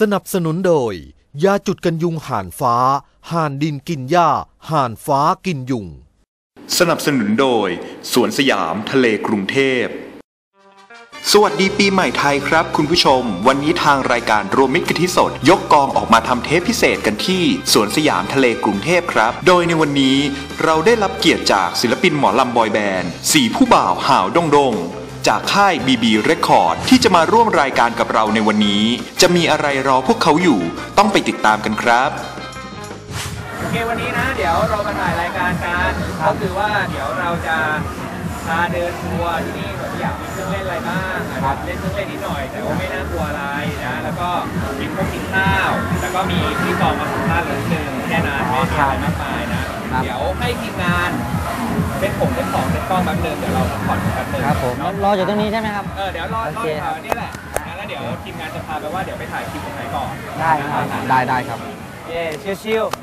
สนับสนุนโดยยาจุดกันยุงห่านฟ้าห่านดินกินหญ้าห่านฟ้ากินยุงสนับสนุนโดยสวนสยามทะเลกรุงเทพสวัสดีปีใหม่ไทยครับคุณผู้ชมวันนี้ทางรายการรวมมิตรกะทิสดยกกองออกมาทำเทปพิเศษกันที่สวนสยามทะเลกรุงเทพครับโดยในวันนี้เราได้รับเกียรติจากศิลปินหมอลำบอยแบนด์สี่ผู้บ่าวห่าวดงดงจากค่าย BB Record ที่จะมาร่วมรายการกับเราในวันนี้จะมีอะไรรอพวกเขาอยู่ต้องไปติดตามกันครับโอเควันนี้นะเดี๋ยวเรามาถ่ายรายการกันก็คือว่าเดี๋ยวเราจะพาเดินทัวร์ที่นี่อยากมีเครื่องเล่นอะไรบ้างนะครับเล่นเครื่องเล่นนิดหน่อยแต่ว่าไม่น่ากลัวอะไรนะแล้วก็กินข้าวแล้วก็มีพี่กองมาสัมภาษณ์เรื่องนึงแค่นั้นไม่มีอะไรมากมายนะเดี๋ยวให้ทีมงานเป็นผมเป็นของเป็นกล้องแบบเดิมเดี๋ยวเราผ่อนกันเลยครับผมรออยู่ตรงนี้ใช่ไหมครับเดี๋ยวรอนี่แหละแล้วเดี๋ยวทีมงานจะพาไปว่าเดี๋ยวไปถ่ายคลิปตรงไหนก่อนได้ครับได้ครับเย้ชิว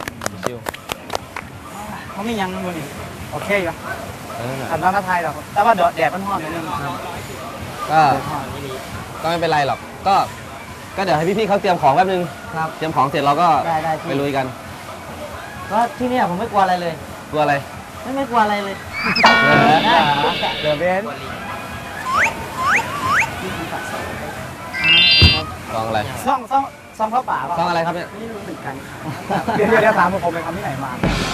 เขาไม่ยังดูนี่โอเคอยู่ทำร้านไทยหรอกแต่ว่าแดดมันร้อนนิดนึงก็ไม่เป็นไรหรอกก็เดี๋ยวให้พี่ๆเขาเตรียมของแป๊บนึงเตรียมของเสร็จเราก็ไปลุยกันก็ที่นี่ผมไม่กลัวอะไรเลยกลัวอะไรไม่กลัวอะไรเลยเดี๋ยวเบนซองอะไรซองข้าวป่าซองอะไรครับเนี่ยไม่รู้เหมือนกันเดี๋ยวถามผมไปทำที่ไหนมา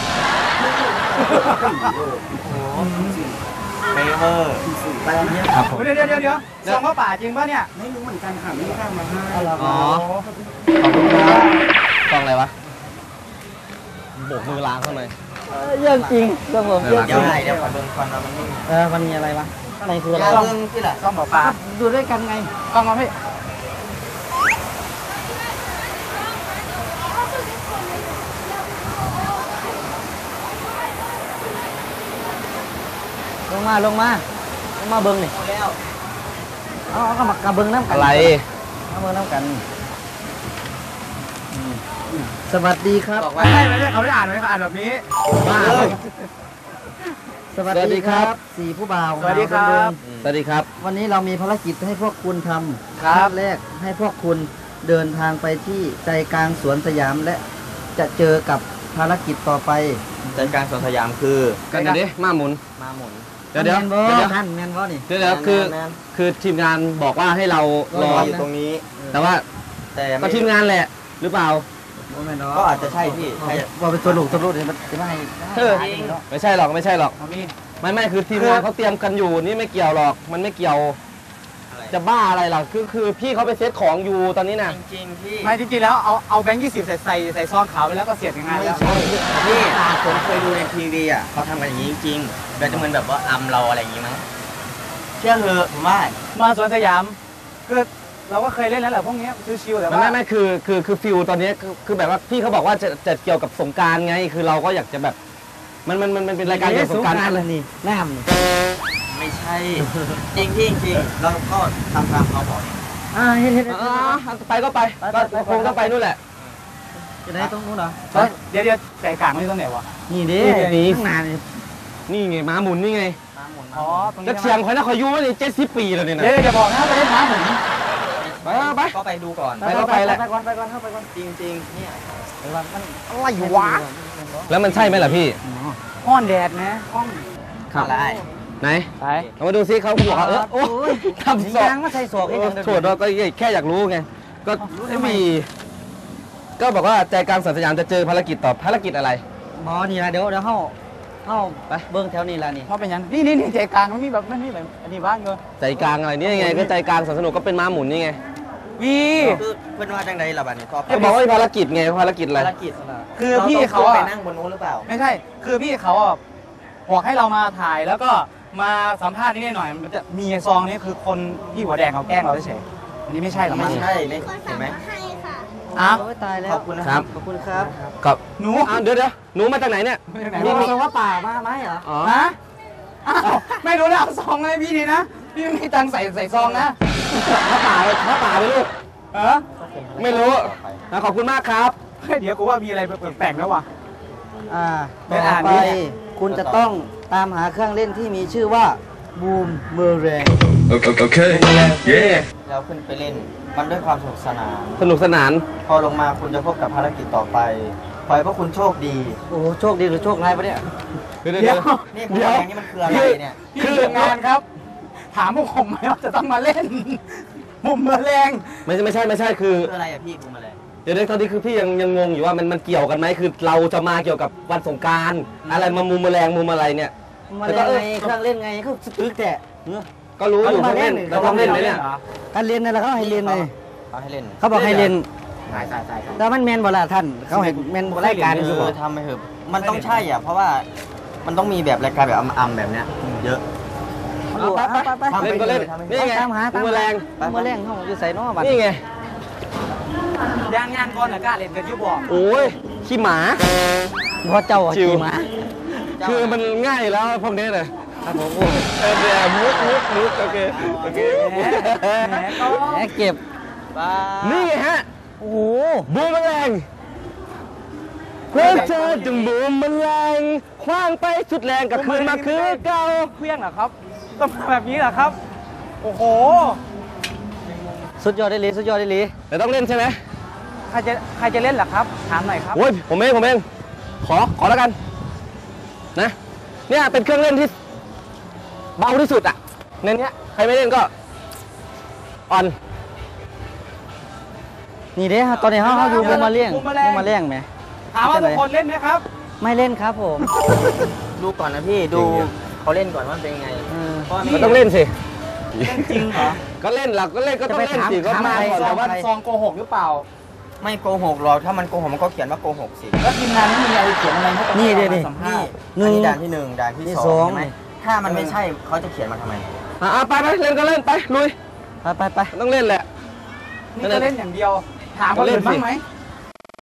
เบเวอร์ครับผมเดี๋ยวซองข้าวป่าจริงป่ะเนี่ยไม่รู้เหมือนกันค่ะไม่ได้มาให้อ๋อขอบคุณครับซองอะไรวะโบกมือล้างเข้ามาเรื่องจริงเรื่องผมเรื่องจริงเดี๋ยวขอเบิ่งก่อนนะมันมีอะไรวะอะไรคืออะไรซองที่แหละซองป่าดูด้วยกันไงกล้องเอาพี่ลงมาเบิ้งนี่เอากระเบิ้งน้ำกันอะไรเอาเบิ้งน้ำกันสวัสดีครับไม่ใช่เขาได้อ่านไหมเขาอ่านแบบนี้สวัสดีครับสี่ผู้บ่าวสวัสดีครับวันนี้เรามีภารกิจให้พวกคุณทำครับแรกให้พวกคุณเดินทางไปที่ใจกลางสวนสยามและจะเจอกับภารกิจต่อไปใจกลางสวนสยามคือกันดิม้าหมุนเดี๋ยวท่านแมนว่านี่เดี๋ยวคือทีมงานบอกว่าให้เรารออยู่ตรงนี้แต่ก็ทีมงานแหละหรือเปล่าก็อาจจะใช่พี่ว่าเป็นตัวหลุดเนี่ยมันจะไม่ไม่ใช่หรอกไม่คือทีมงานเขาเตรียมกันอยู่นี่ไม่เกี่ยวหรอกมันไม่เกี่ยวจะบ้าอะไรหรอคือพี่เขาไปเซตของอยู่ตอนนี้นะจริงพี่ไม่จริงๆแล้วเอาแบงค์20ใส่ซองขาวไปแล้วก็เสียบยังไงแล้วพี่ผมเคยดูในทีวีอ่ะเขาทำกันอย่างนี้จริงๆแบบจะเหมือนแบบว่าอำเราอะไรอย่างนี้มั้งเชื่อเถอะผมว่ามาสวนสยามคือเราก็เคยเล่นแล้วแหละพวกนี้ชิวๆแต่ว่าไม่คือฟิลตอนนี้คือแบบว่าพี่เขาบอกว่าจะเกี่ยวกับสงกรานต์ไงคือเราก็อยากจะแบบมันเป็นรายการเกี่ยวกับสงกรานต์อะไรนี่แน่ไม่ใช่จริงเราก็ทำตามเขาบอกไปก็ไปคงต้องไปนู่นแหละจะได้ตรงนู้นเหรอเดี๋ยวใจกลางนี่ตรงไหนวะนี่ดินี่ข้างหน้านี่ไงม้าหมุนนี่ไงอ๋อจะเชียงคอยนะคอยยุ่งว่านี่70 ปีแล้วเนี่ยนะอย่าบอกนะไปเล่นม้าหมุนไปก็ไปดูก่อนไปแล้วไปก่อนจริงเนี่ยมันอะไรอยู่วะแล้วมันใช่ไหมล่ะพี่ห้อนแดดนะห้องอะไรไหนเอามาดูซิเขาบอกว่าโอ้ทำศอกมาใส่ศอกโถดเราก็แค่อยากรู้ไงก็ไม่มีก็บอกว่าใจกลางสวนสยามจะเจอภารกิจต่อภารกิจอะไรหมอนี่ละเดี๋ยวเข้าไปเบิ้งแถวนี้ละนี่เขาเป็นยังนี่ใจกลางมันมีแบบอันนี้บ้างเงอใจกลางอะไรนี่ไงก็ใจกลางสวนสนุกก็เป็นม้าหมุนนี่ไงคือเป็นว่าจังใดล่ะบัดนี้ก็บอกว่าภารกิจไงภารกิจอะไรคือพี่เขาไปนั่งบนนู้นหรือเปล่าไม่ใช่คือพี่เขาบอกให้เรามาถ่ายแล้วก็มาสัมภาษณ์นิดหน่อยมันจะมีซองนี้คือคนที่หัวแดงเขาแกล้งเราเฉยอันนี้ไม่ใช่หรอไม่ใช่เห็นไหมอ้าวตายแล้วขอบคุณครับกับหนูเดี๋ยวหนูมาจากไหนเนี่ยมีว่าป่ามาไหมเหรอฮะไม่รู้นะเอาซองให้พี่ดีนะพี่ไม่มีตังค์ใส่ซองนะมาป่าไปลูกไม่รู้ขอบคุณมากครับเดี๋ยวกูว่ามีอะไรแปลกๆแล้ววะต่อไปคุณจะต้องตามหาเครื่องเล่นที่มีชื่อว่าบูมเมอร์แรงโอเคเราขึ้นไปเล่นมันด้วยความสนุกสนานสนุกสนานพอลงมาคุณจะพบกับภารกิจต่อไปขอให้พวกคุณโชคดีโอ้โชคดีหรือโชคร้ายปะเนี่ยเดี๋ยวนี่คุณแรงนี่มันคืออะไรเนี่ยคือทีมงานครับ ถามพวกผมไหมว่าจะต้องมาเล่น มุมแมลงไม่ใช่คือคืออะไรอะพี่คุณมาเลยเดี๋ยวตอนนี้คือพี่ยังงงอยู่ว่ามันเกี่ยวกันไหมคือเราจะมาเกี่ยวกับวันสงกรานต์อะไรมามุมแมลงมุมอะไรเนี่ยมาเล่นไงเครื่องเล่นไงเขาตึกแต่ก็รู้อยู่เขาเล่นเราต้องเล่นไหมเนี่ยการเรียนนั่นแหละเขาให้เรียนเลยเขาให้เล่นเขาบอกให้เรียนใช่แต่มันแมนบ่ละท่านเขาให้แมนบ่รายการคือทำไปเถอะมันต้องใช่อ่ะเพราะว่ามันต้องมีแบบรายการแบบอำๆแบบเนี้ยเยอะไปเล่นก็เล่นนี่ไงตามหามุมแมลงมุมแมลงเขาอยู่ใส่น้อบัดนี่ไงย่างก่อนนะกล้าเล่นกันอยู่บ่โอ้ยขี้หมาพอเจ้าชิวขี่มาคือมันง่ายแล้วพวกนี้เลยครับผมเดี๋ยวมุกโอเคแหมเก็บนี่ไงฮะโอ้โหบูมแมลงเพื่อเธอจึงบูมแมลงคว้างไปสุดแรงกับคืนมาคือเก่าเครื่องเหรอครับต้องมาแบบนี้เหรอครับ โอ้โหสุดยอดได้ลีสุดยอดได้ลีแต่ต้องเล่นใช่ไหมใครจะเล่นเหรอครับถามหน่อยครับโอ้ยผมเองขอแล้วกันนะเนี่ยเป็นเครื่องเล่นที่เบาที่สุดอ่ะในเนี้ยใครไม่เล่นก็อ่อนนี่เด้ตอนนี้เขาอยู่มุมแมลงไหมถามว่าทุกคนเล่นไหมครับไม่เล่นครับผมดูก่อนนะพี่ดูเขาเล่นก่อนว่าเป็นยังไงเพราะว่าก็ต้องเล่นสิจริงเหรอก็เล่นหลักก็เล่นก็ต้องเล่นสิก็มาจะไปก่อนถามแต่ว่าใครซองโกหกหรือเปล่าไม่โกหกหรอกถ้ามันโกหกมันก็เขียนว่าโกหกสิแล้วทีมงานไม่มีอะไรเขียนอะไรให้กับนี่เดี๋ยวรานี่มาสัมภานี่ษณ์อันนี้ด่านที่หนึ่งด่านที่ที่สสออง งใช่ไหมถ้ามันไม่ใช่เขาจะเขียนมาทำไมไปเล่นก็เล่นไปลุยไปต้องเล่นแหละนี่ก็เล่นอย่างเดียว ถามคนอื่นบ้างไหม